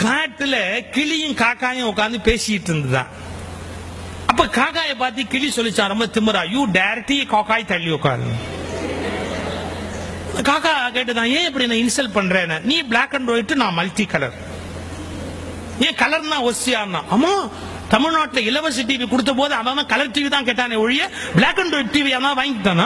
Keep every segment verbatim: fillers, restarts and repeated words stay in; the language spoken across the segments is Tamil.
காட்டுல கிளியும் காக்காயும் உட்காந்து பேசிட்டு இருந்ததா. அப்ப காக்காயை பார்த்து கிளி சொல்லிச்சா ரொம்ப திமிரா, யூ டைரக்டி காக்காய் தள்ளி உட்காரு. காக்கா கேட்டுதான், ஏன் இப்படி நான் இன்சல்ட் பண்றேன், நீ பிளாக் அண்ட் ஒயிட் நான் மல்டி கலர், ஏன் கலர்னா ஒசியானா. ஆமா, தமிழ்நாட்டில் இலவச டிவி கொடுத்த போது அவன் கலர் டிவி தான் கேட்டானே ஒழிய பிளாக் அண்ட் ஒயிட் டிவி அவன் வாங்கிட்டானா.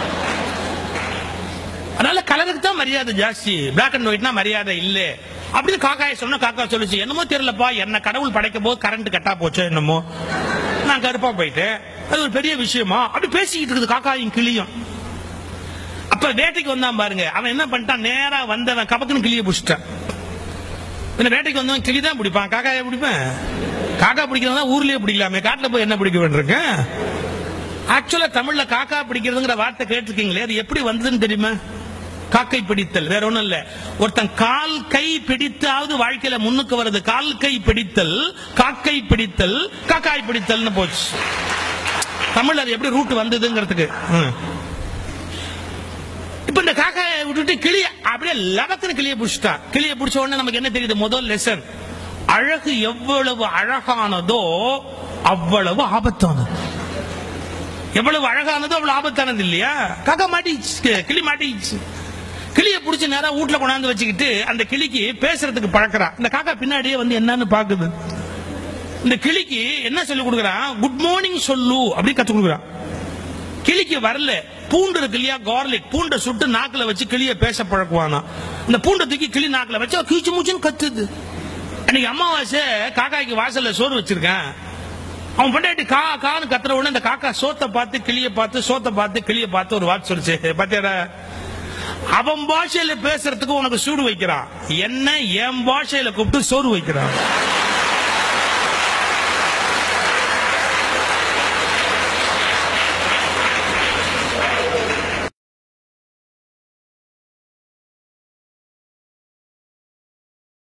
அதனால கலருக்கு தான் மரியாதை ஜாஸ்தி, பிளாக் அண்ட் ஒயிட்னா மரியாதை இல்லை அப்படின்னு காக்காயை சொன்ன. காக்கா சொல்லிச்சு, என்னமோ தெரியலப்பா, என்ன கடவுள் படைக்கும் போது கரண்ட் கட்டா போச்சு என்னமோ, நான் கருப்பா போயிட்டேன், அது ஒரு பெரிய விஷயமா அப்படி பேசிக்கிட்டு இருக்குது காக்காயும் கிளியும். அப்ப வேட்டைக்கு வந்தான் பாருங்க, அவன் என்ன பண்ணிட்டான், நேரா வந்தவன் கபக்குன்னு கிளியை பிடிச்சிட்டான். வேட்டைக்கு வந்தவன் கிளி தான் பிடிப்பான், காக்காயை பிடிப்பேன். காக்கா பிடிக்கிறதா ஊர்லயே பிடிக்கலாமே, காட்டுல போய் என்ன பிடிக்க வேண்டியிருக்கேன். ஆக்சுவலா தமிழ்ல காக்கா பிடிக்கிறதுங்கிற வார்த்தை கேட்டிருக்கீங்களே, அது எப்படி வந்ததுன்னு தெரியுமா? காக்கை பிடித்தல், வேற ஒண்ணும் இல்ல. ஒருத்தன் கால் கை பிடித்தாவது வாழ்க்கையில முன்னுக்கு வருது. கால் கை பிடித்தல், காக்கை பிடித்தல், காக்காய் பிடித்தல்னு போச்சு. தமிழ்ல அது எப்படி ரூட் வந்ததுங்கிறதுக்கு. இப்ப இந்த காக்காயை விட்டுட்டு கிளிய அப்படியே லபக்குன்னு கிளிய பிடிச்சிட்டா. கிளிய பிடிச்ச உடனே நமக்கு என்ன தெரியுது? முதல் லெசன், அழகு எவ்வளவு அழகானதோ அவ்வளவு ஆபத்தானது. எவ்வளவு அழகானதோ அவ்வளவு ஆபத்தானது இல்லையா? காக்கா மாட்டிச்சு, கிளி மாட்டிச்சு. கிளிய பிடிச்சி நேரம் வீட்டுல கொண்டாந்து வச்சுக்கிட்டு அந்த கிளிக்கு பேசுறதுக்கு பழக்கிறா. இந்த காக்கா பின்னாடியே வந்து என்னன்னு பாக்குது. இந்த கிளிக்கு என்ன சொல்லி கொடுக்குறான்? குட் மார்னிங் சொல்லு அப்படி கத்து கொடுக்குறான். கிளிக்கு வரல. பூண்டு இருக்கு இல்லையா, கார்லிக், பூண்டை சுட்டு நாக்குல வச்சு கிளிய பேச பழக்குவானா. இந்த பூண்டை தூக்கி கிளி நாக்குல வச்சு கீச்சு மூச்சுன்னு கத்துது. அன்னைக்கு அமாவாசை காக்காய்க்கு வாசல்ல சோறு வச்சிருக்கேன். அவன் பண்டாட்டி கா கான்னு கத்துற உடனே இந்த காக்கா சோத்தை பார்த்து கிளிய பார்த்து சோத்தை பார்த்து கிளிய பார்த்து ஒரு வார்த்தை சொல்லிச்சு. பாத்தியாடா, அவன் பாஷையில பேசுறதுக்கு உனக்கு சூடு வைக்கிறான், என்ன என் பாஷையில கூப்பிட்டு சோறு வைக்கிறான்.